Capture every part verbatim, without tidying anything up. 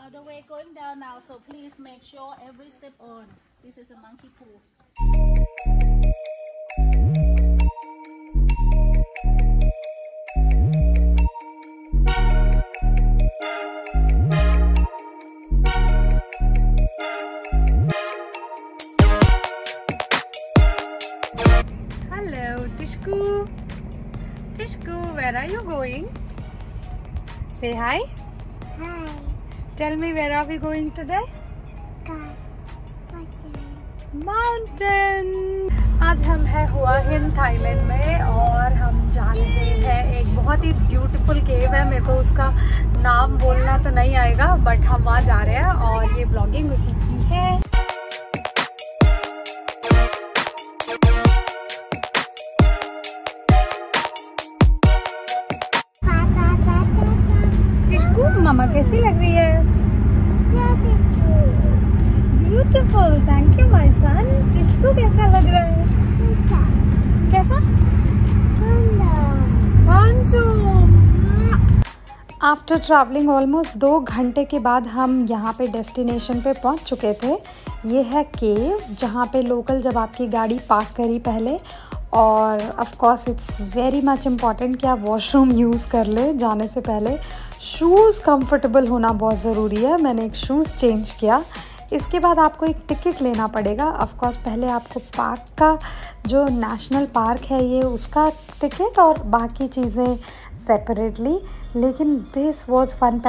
Uh, the way going down now, so please make sure every step on. This is a monkey pool. Hello, Tishku. Tishku, where are you going? Say hi. Hi. Tell me, where are we going today? Mountain. आज हम हैं हुआ हिन Thailand में और हम जा रहे हैं एक बहुत ही ब्यूटीफुल केव है। मेरे को उसका नाम बोलना तो नहीं आएगा बट हम वहाँ जा रहे हैं और ये ब्लॉगिंग उसी की है। मामा कैसी लग रही है? Beautiful, thank you my son. टिश्कू कैसा लग रहा है? कैसा? आफ्टर ट्रैवलिंग ऑलमोस्ट दो घंटे के बाद हम यहाँ पे डेस्टिनेशन पे पहुँच चुके थे। ये है केव जहाँ पे लोकल जब आपकी गाड़ी पार्क करी पहले, और of course it's very much important कि आप वॉशरूम यूज़ कर ले जाने से पहले। शूज़ कंफर्टेबल होना बहुत ज़रूरी है। मैंने एक शूज़ चेंज किया। इसके बाद आपको एक टिकट लेना पड़ेगा। ऑफ कोर्स पहले आपको पार्क का जो नेशनल पार्क है ये उसका टिकट और बाकी चीज़ें सेपरेटली, लेकिन दिस वाज फन।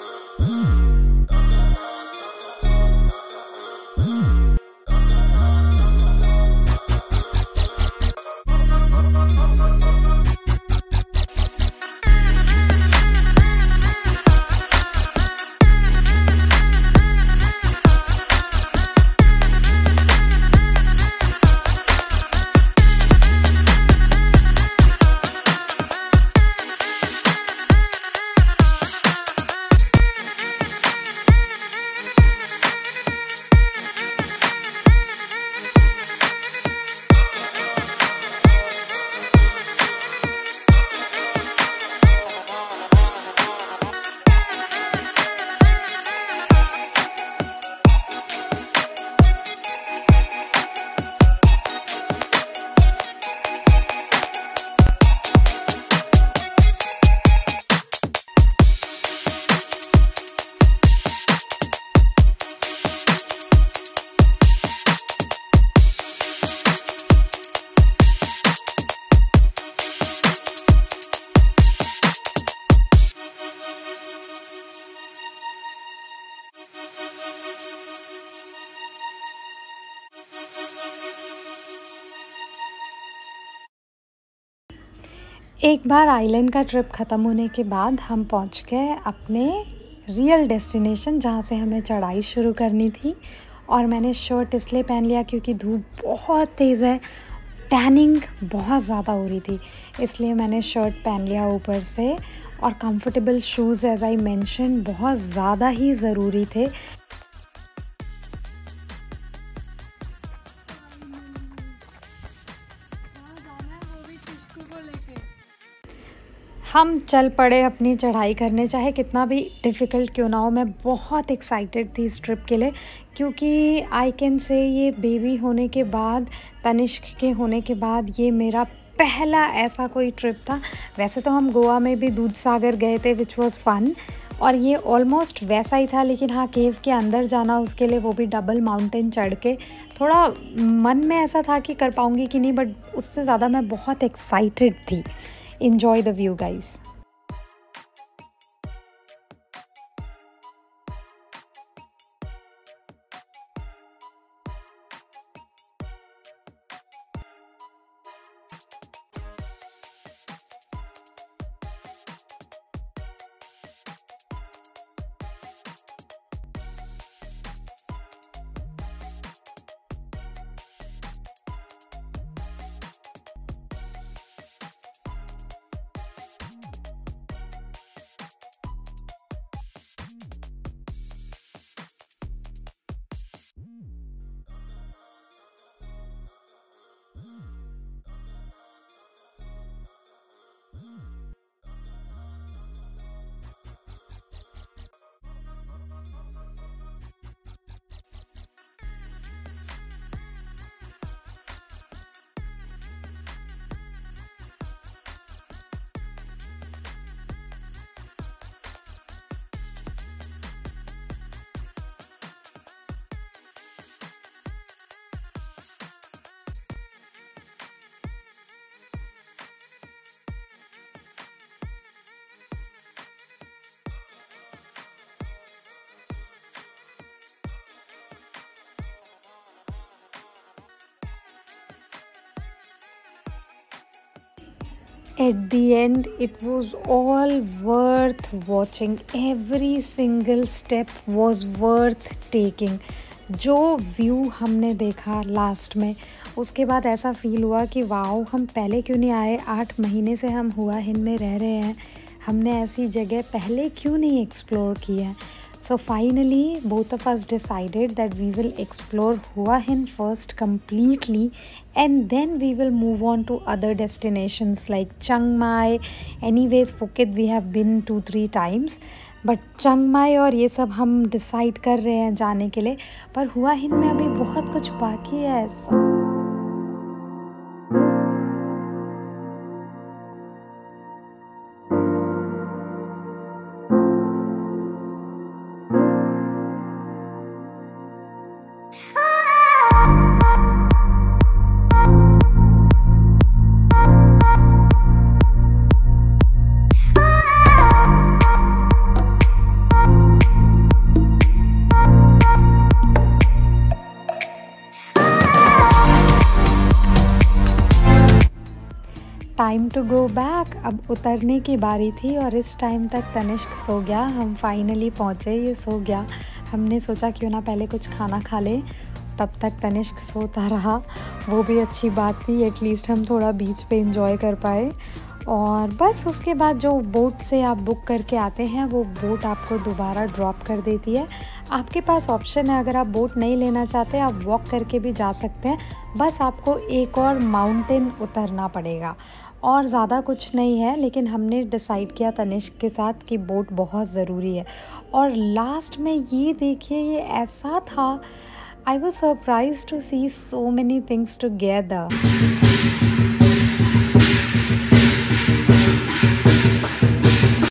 एक बार आइलैंड का ट्रिप ख़त्म होने के बाद हम पहुंच गए अपने रियल डेस्टिनेशन जहां से हमें चढ़ाई शुरू करनी थी। और मैंने शर्ट इसलिए पहन लिया क्योंकि धूप बहुत तेज़ है, टैनिंग बहुत ज़्यादा हो रही थी, इसलिए मैंने शर्ट पहन लिया ऊपर से। और comfortable shoes as I mention बहुत ज़्यादा ही ज़रूरी थे। हम चल पड़े अपनी चढ़ाई करने, चाहे कितना भी डिफ़िकल्ट क्यों ना हो। मैं बहुत एक्साइटेड थी इस ट्रिप के लिए क्योंकि आई कैन से ये बेबी होने के बाद, तनिष्क के होने के बाद ये मेरा पहला ऐसा कोई ट्रिप था। वैसे तो हम गोवा में भी दूध सागर गए थे विच वाज फन, और ये ऑलमोस्ट वैसा ही था, लेकिन हाँ केव के अंदर जाना उसके लिए, वो भी डबल माउंटेन चढ़ के, थोड़ा मन में ऐसा था कि कर पाऊँगी कि नहीं, बट उससे ज़्यादा मैं बहुत एक्साइटेड थी। Enjoy the view, guys. At the end, it was all worth watching. Every single step was worth taking. जो व्यू हमने देखा लास्ट में, उसके बाद ऐसा फील हुआ कि वाओ, हम पहले क्यों नहीं आए। आठ महीने से हम हुआ हिंद में रह रहे हैं, हमने ऐसी जगह पहले क्यों नहीं एक्सप्लोर किया। So finally, both of us decided that we will explore Hua Hin first completely, and then we will move on to other destinations like Chiang Mai. Anyways, Phuket we have been two three times, but Chiang Mai और ये सब हम decide कर रहे हैं जाने के लिए, पर Hua Hin में अभी बहुत कुछ बाकी है। Time to go back. अब उतरने की बारी थी और इस टाइम तक तनिष्क सो गया। हम फाइनली पहुँचे, ये सो गया। हमने सोचा क्यों ना पहले कुछ खाना खा ले, तब तक तनिष्क सोता रहा। वो भी अच्छी बात थी, एटलीस्ट हम थोड़ा बीच पे एंजॉय कर पाए। और बस उसके बाद जो बोट से आप बुक करके आते हैं, वो बोट आपको दोबारा ड्रॉप कर देती है। आपके पास ऑप्शन है, अगर आप बोट नहीं लेना चाहते आप वॉक करके भी जा सकते हैं। बस आपको एक और माउंटेन उतरना पड़ेगा और ज़्यादा कुछ नहीं है। लेकिन हमने डिसाइड किया तनिष्क के साथ कि बोट बहुत ज़रूरी है। और लास्ट में ये देखिए, ये ऐसा था, I was surprised to see so many things together.